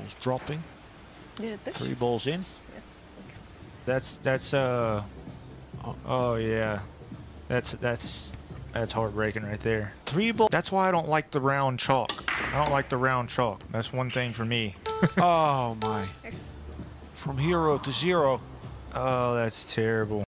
balls dropping. Did it touch? 3 balls in. Yeah. That's oh yeah. That's heartbreaking right there. 3 balls. That's why I don't like the round chalk. I don't like the round chalk. That's one thing for me. Oh my. From hero to zero. Oh, that's terrible.